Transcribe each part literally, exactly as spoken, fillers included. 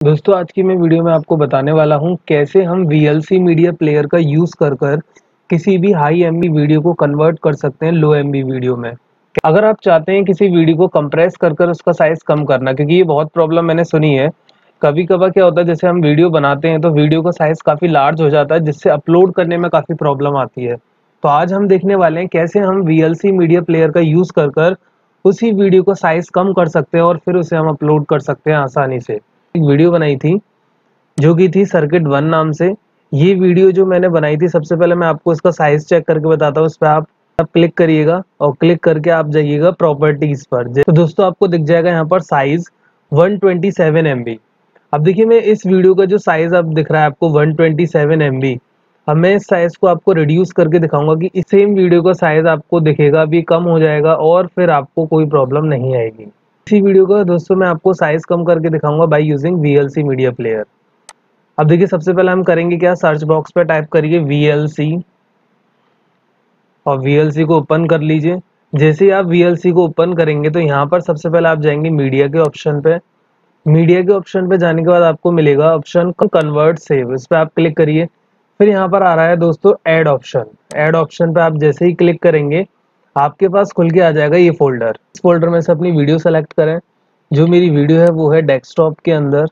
दोस्तों आज की मैं वीडियो में आपको बताने वाला हूं कैसे हम V L C media player का यूज कर कर किसी भी हाई एमबी वीडियो को कन्वर्ट कर सकते हैं लो एमबी वीडियो में। अगर आप चाहते हैं किसी वीडियो को कंप्रेस कर कर उसका साइज कम करना, क्योंकि ये बहुत प्रॉब्लम मैंने सुनी है। कभी कभार क्या होता है, जैसे हम वीडियो बनाते हैं तो वीडियो का साइज काफी लार्ज हो जाता है जिससे अपलोड करने में काफी प्रॉब्लम आती है। तो आज हम देखने वाले हैं कैसे हम V L C media player का यूज कर कर उसी वीडियो को साइज कम कर सकते हैं और फिर उसे हम अपलोड कर सकते हैं आसानी से। एक वीडियो बनाई थी जो कि थी सर्किट वन नाम से। ये वीडियो जो मैंने बनाई थी, सबसे पहले मैं आपको इसका साइज चेक करके बताता हूँ। इस पर आप आप क्लिक करिएगा और क्लिक करके आप जाइएगा प्रॉपर्टीज पर। तो दोस्तों आपको दिख जाएगा यहाँ पर size one twenty seven M B. अब देखिए, मैं इस वीडियो का जो साइज अब दिख रहा है आपको one twenty seven M B, अब मैं इस साइज को आपको रिड्यूस करके दिखाऊंगा कि इस सेम वीडियो का साइज आपको दिखेगा अभी कम हो जाएगा और फिर आपको कोई प्रॉब्लम नहीं आएगी। इसी वीडियो का दोस्तों मैं आपको साइज कम करके दिखाऊंगा by using V L C media player. अब देखिए, सबसे पहले हम करेंगे क्या, सर्च बॉक्स पे टाइप करिए वी एल सी और वी एल सी को ओपन कर लीजिए। जैसे ही आप वी एल सी को ओपन करेंगे तो यहाँ पर सबसे पहले आप जाएंगे मीडिया के ऑप्शन पे। मीडिया के ऑप्शन पे जाने के बाद आपको मिलेगा ऑप्शन कन्वर्ट सेव, इस पर आप क्लिक करिए। फिर यहाँ पर आ रहा है दोस्तों ऐड ऑप्शन। ऐड ऑप्शन पे आप जैसे ही क्लिक करेंगे आपके पास खुल के आ जाएगा ये फोल्डर। इस फोल्डर में से अपनी वीडियो सेलेक्ट करें। जो मेरी वीडियो है वो है डेस्कटॉप के अंदर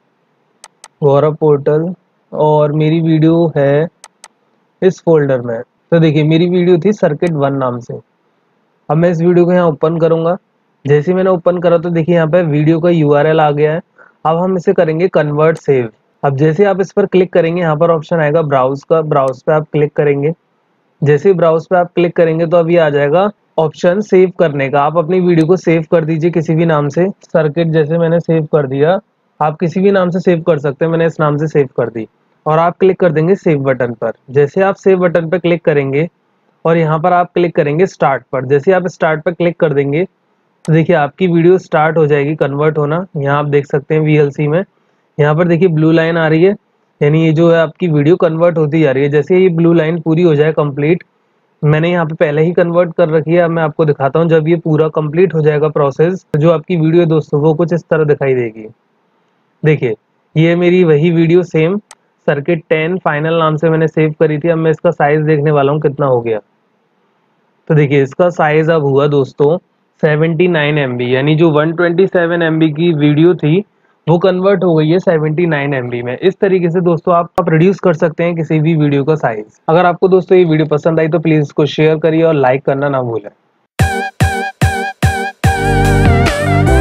गौरव पोर्टल, और मेरी वीडियो है इस फोल्डर में। तो देखिए, मेरी वीडियो थी सर्किट वन नाम से। अब मैं इस वीडियो को यहाँ ओपन करूंगा। जैसे ही मैंने ओपन करा तो देखिए यहाँ पे वीडियो का यू आर एल आ गया है। अब हम इसे करेंगे कन्वर्ट सेव। अब जैसे आप इस पर क्लिक करेंगे यहाँ पर ऑप्शन आएगा ब्राउज का, ब्राउज पे आप क्लिक करेंगे। जैसे ही ब्राउज पे आप क्लिक करेंगे तो अभी आ जाएगा ऑप्शन सेव करने का। आप अपनी वीडियो को सेव कर दीजिए किसी भी नाम से। सर्किट जैसे मैंने सेव कर दिया, आप किसी भी नाम से सेव कर सकते हैं। मैंने इस नाम से सेव कर दी और आप क्लिक कर देंगे सेव बटन पर। जैसे आप सेव बटन पर क्लिक करेंगे और यहाँ पर आप क्लिक करेंगे स्टार्ट पर। जैसे आप स्टार्ट पर क्लिक कर देंगे तो देखिए आपकी वीडियो स्टार्ट हो जाएगी कन्वर्ट होना। यहाँ आप देख सकते हैं वी एल सी में, यहाँ पर देखिए ब्लू लाइन आ रही है, यानी ये जो है आपकी वीडियो कन्वर्ट होती जा रही है। जैसे ये ब्लू लाइन पूरी हो जाए कंप्लीट, मैंने यहाँ पे पहले ही कन्वर्ट कर रखी है। अब मैं आपको दिखाता हूँ जब ये पूरा कंप्लीट हो जाएगा प्रोसेस, जो आपकी वीडियो है दोस्तों वो कुछ इस तरह दिखाई देगी। देखिए, ये मेरी वही video same circuit ten final नाम से मैंने सेव करी थी। अब मैं इसका साइज देखने वाला हूँ कितना हो गया। तो देखिए, इसका साइज अब हुआ दोस्तों सेवेंटी नाइन एम बी, यानी जो one twenty seven M B की वीडियो थी वो कन्वर्ट हो गई है सेवेंटी नाइन एम बी में। इस तरीके से दोस्तों आप आप रिड्यूस कर सकते हैं किसी भी वीडियो का साइज। अगर आपको दोस्तों ये वीडियो पसंद आई तो प्लीज इसको शेयर करिए और लाइक करना ना भूलें।